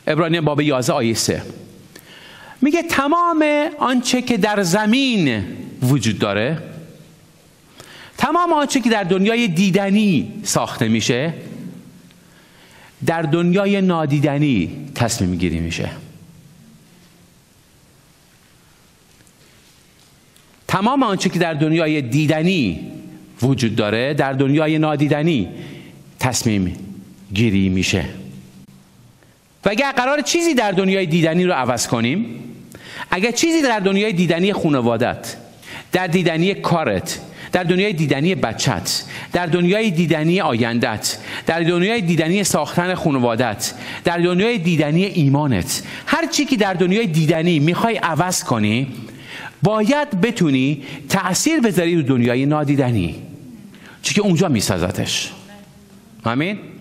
عبرانیان باب 11 آیه 3 میگه تمام آنچه که در زمین وجود داره، تمام آنچه که در دنیای دیدنی ساخته میشه، در دنیای نادیدنی تصمیم گیری میشه. تمام آنچه که در دنیای دیدنی وجود داره، در دنیای نادیدنی تصمیم گیری میشه. و اگر قرار چیزی در دنیای دیدنی رو عوض کنیم، اگر چیزی در دنیای دیدنی خانوادت، در دیدنی کارت، در دنیای دیدنی بچت، در دنیای دیدنی آیندت، در دنیای دیدنی ساختن خانوادت، در دنیای دیدنی ایمانت، هر چی که در دنیای دیدنی میخوای عوض کنی، باید بتونی تأثیر بذاری رو دنیای نادیدنی، چون که اونجا میسازتش. آمین.